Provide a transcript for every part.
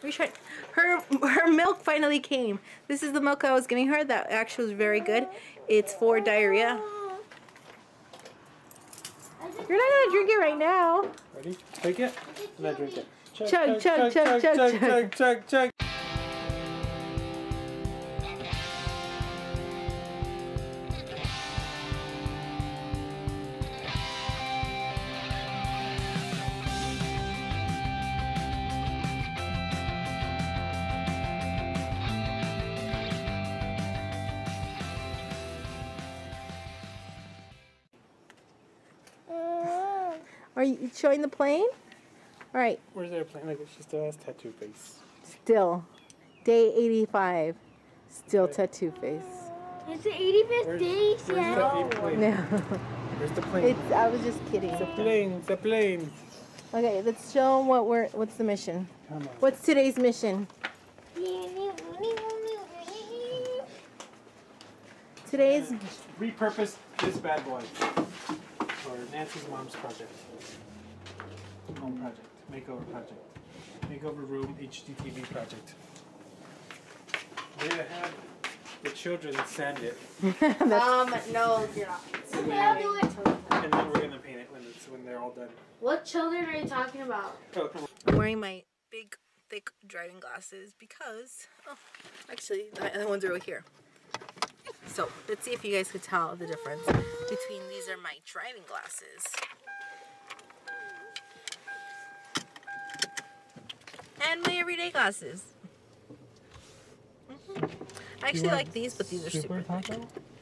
We tried. Her milk finally came. This is the milk I was giving her that actually was very good. It's for diarrhea. You're not gonna drink it right now. Ready? Take it and then drink it. Chug, chug, chug, chug, chug, chug, chug, chug. Are you showing the plane? All right. Where's the airplane? Like she still has tattoo face. Still, day 85. Still tattoo face. It's the 85th day, Where's the plane? No. Where's the plane? I was just kidding. It's a plane. It's a plane. Okay, let's show them what's the mission. Come on. What's today's mission? Today's Repurpose this bad boy for Nancy's mom's project. Home project. Makeover project. Makeover room HDTV project. We're gonna have the children sand it. No, you're not. And then we're gonna paint it when they're all done. What children are you talking about? Oh, come on. I'm wearing my big, thick driving glasses because, oh, actually, the other ones are over here. So, let's see if you guys could tell the difference between these are my driving glasses. And my everyday glasses. I actually like these, but these are super taco.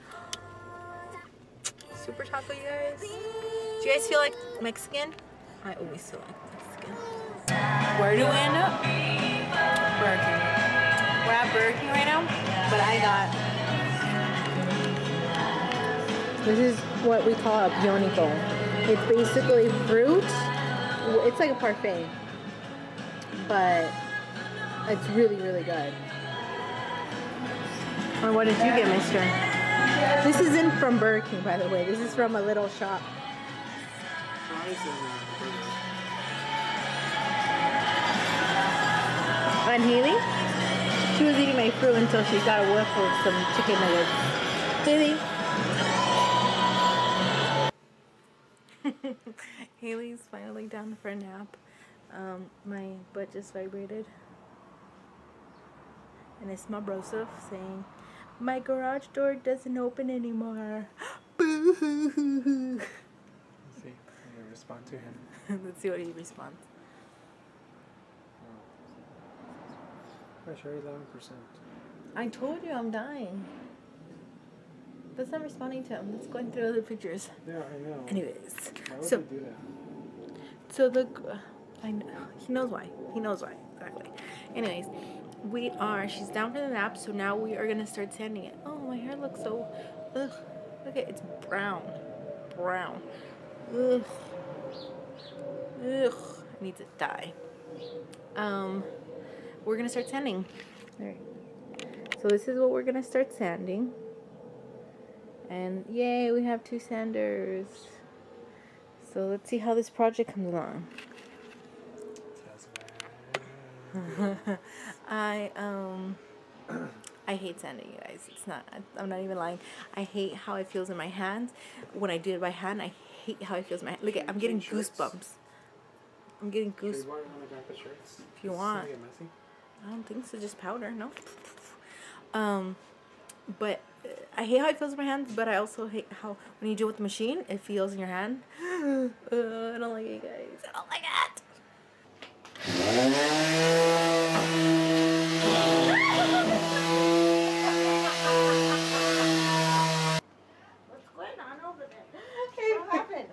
Super taco, you guys. Do you guys feel like Mexican? I always feel like Mexican. Where do we end up? Burger King. We're at Burger King right now, but I got... This is what we call a bionico. It's basically fruit. It's like a parfait, but it's really, really good. Or what did you get, mister? This isn't from Burger King, by the way. This is from a little shop. And Haley, she was eating my fruit until she got a whiff of some chicken nuggets. Haley. Haley's finally down for a nap. My butt just vibrated. And it's my broseph saying, my garage door doesn't open anymore. Boo hoo hoo hoo. Let's see. I'm gonna respond to him. Let's see what he responds. Pressure 11%. I told you I'm dying. That's not responding to him. Let's go through other pictures. Yeah, I know. Anyways, Why would so you do that? so the I know he knows why. He knows why exactly. Anyways, she's down for the nap, so now we are gonna start sanding it. Oh, my hair looks so ugh. Look at it's brown. Ugh. Ugh. I need to die. We're gonna start sanding. Alright. So this is what we're gonna start sanding. And yay, we have 2 sanders. So let's see how this project comes along. I hate sanding, you guys. It's not, I'm not even lying. I hate how it feels in my hands. When I do it by hand, I hate how it feels in my hand. Look, I'm getting goosebumps. I'm getting goosebumps. If you want. I don't think so, just powder, no? But I hate how it feels in my hands, but I also hate how when you do it with the machine, it feels in your hand. I don't like it, guys. I don't like it. What's going on over there? Hey, what happened?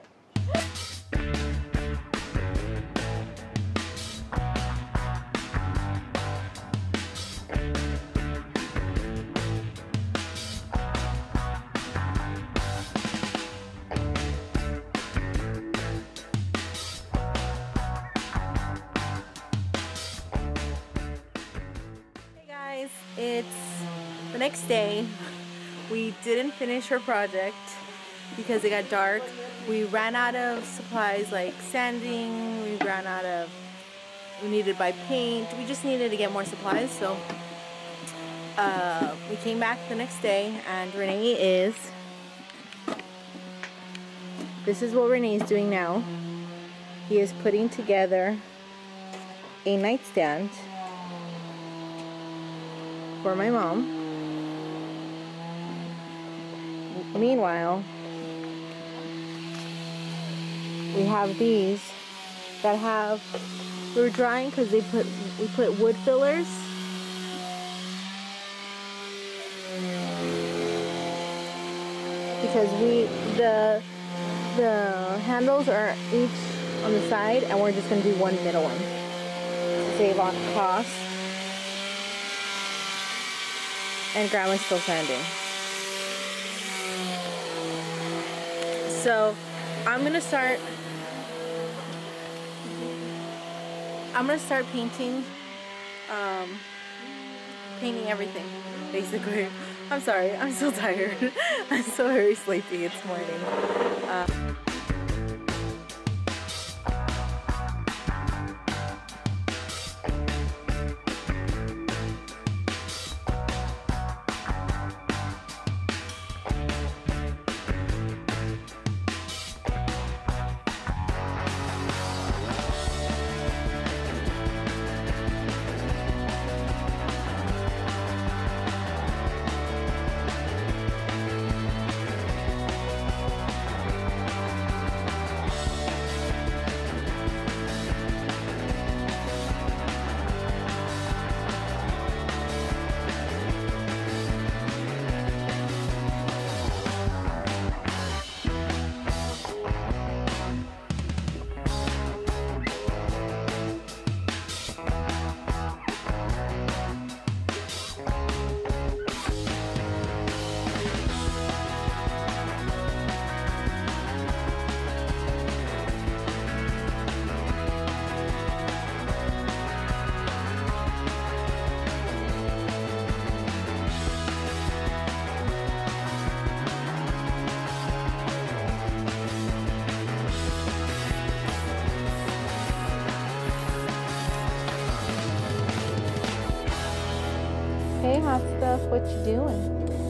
It's the next day. We didn't finish her project because it got dark. We ran out of supplies like sanding. We ran out of We needed to buy paint. We just needed to get more supplies. So we came back the next day, and Renee is. This is what Renee is doing now. He is putting together a nightstand for my mom. Meanwhile, we have these that have, we're drying because we put wood fillers. Because the handles are each on the side, and we're just going to do one middle one to save on cost. And Grandma's still sanding. So I'm gonna start painting everything basically. I'm sorry, I'm so tired. I'm so very sleepy. It's morning. Hey, hot stuff, what you doing?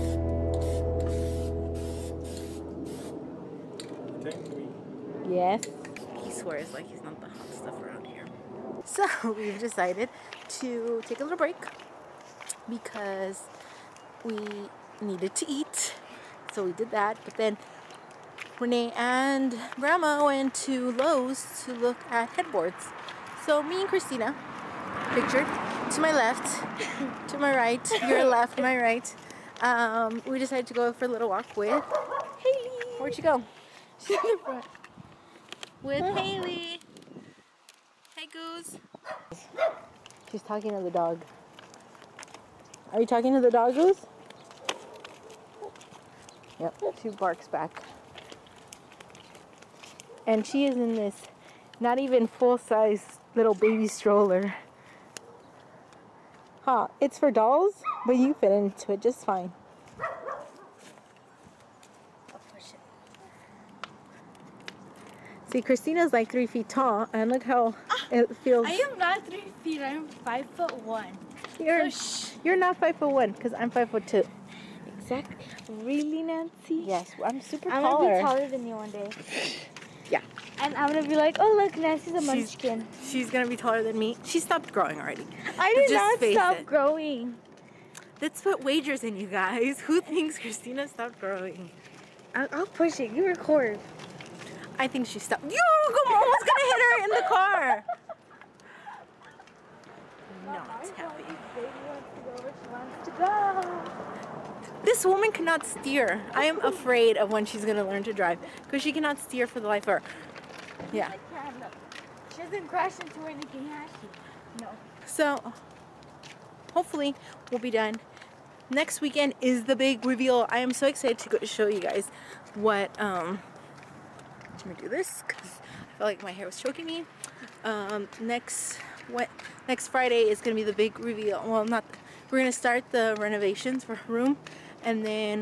Yes. He swears like he's not the hot stuff around here. So we've decided to take a little break because we needed to eat. So we did that. But then Renee and Grandma went to Lowe's to look at headboards. So me and Christina, pictured to my left, to my right, your left, my right. We decided to go for a little walk with Haley. Where'd you go? She's in the front. With Haley. Hey, Goose. She's talking to the dog. Are you talking to the dog, Goose? Yep, she barks back. And she is in this not even full-size little baby stroller. Huh, it's for dolls, but you fit into it just fine. See, Christina's like 3 feet tall, and look how it feels. I am not 3 feet. I'm 5'1". You're not 5'1", because I'm 5'2". Exactly. Really, Nancy? Yes, I'm super I'm taller. gonna be taller than you one day. Yeah. And I'm gonna be like, oh look, Nancy's a munchkin. She's gonna be taller than me. She stopped growing already. I did not stop growing. Let's put wagers in, you guys. Who thinks Christina stopped growing? I'll push it. You record. I think she stopped. Yo, I'm almost gonna hit her in the car. Not happy. This woman cannot steer. I am afraid of when she's gonna learn to drive because she cannot steer for the life of her. Yeah. She doesn't crash into anything, has she? No. So, hopefully, we'll be done. Next weekend is the big reveal. I am so excited to go show you guys what. Let me do this because I feel like my hair was choking me. Next Friday is gonna be the big reveal. Well, not. We're gonna start the renovations for her room, and then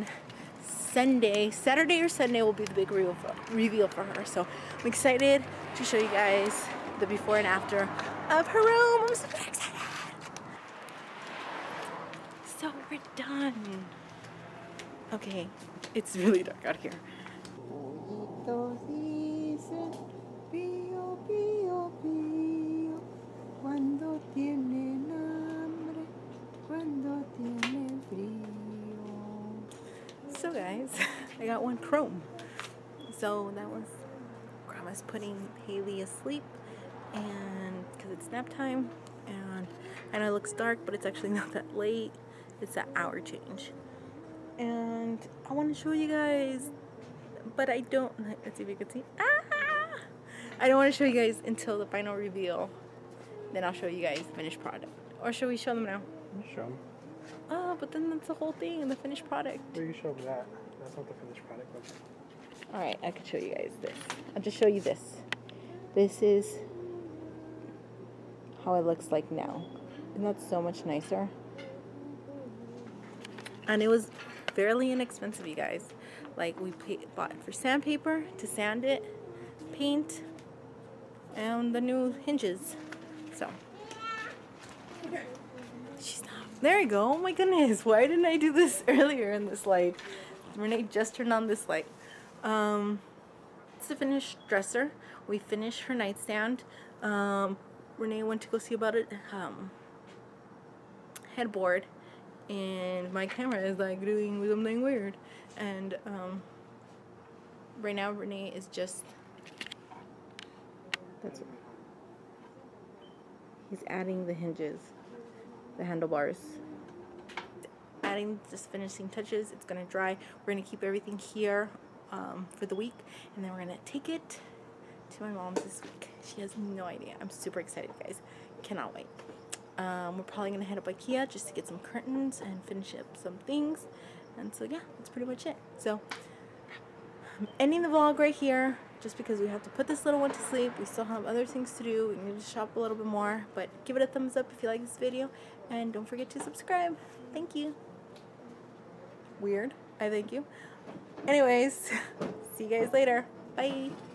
Saturday or Sunday will be the big reveal for her. So I'm excited to show you guys the before and after of her room. I'm super excited. So we're done. Okay, it's really dark out here. So guys, I got one chrome. So that was Grandma's putting Haley asleep, and because it's nap time, and I know it looks dark, but it's actually not that late. It's an hour change. And I want to show you guys, but I don't, let's see if you can see. I don't want to show you guys until the final reveal. Then I'll show you guys the finished product. Or should we show them now? Show them. Oh, but then that's the whole thing, the finished product. Well, you show them that. That's not the finished product. Okay. Alright, I can show you guys this. I'll just show you this. This is how it looks like now. Isn't that so much nicer? And it was fairly inexpensive, you guys. Like, we bought for sandpaper to sand it, paint, and the new hinges. So, she's not. There you go. Oh my goodness. Why didn't I do this earlier in this light? Renee just turned on this light. It's the finished dresser. We finished her nightstand. Renee went to go see about it. Headboard. And my camera is like doing something weird. And right now Renee is just, that's what, he's adding the hinges, the handlebars, adding, just finishing touches. It's gonna dry. We're gonna keep everything here for the week, and then we're gonna take it to my mom's this week. She has no idea. I'm super excited, guys. Cannot wait. We're probably gonna head up IKEA just to get some curtains and finish up some things. And so yeah, that's pretty much it. So I'm ending the vlog right here just because we have to put this little one to sleep. We still have other things to do. We need to shop a little bit more, but give it a thumbs up if you like this video, and don't forget to subscribe. Thank you. Weird. I thank you. Anyways, see you guys later. Bye.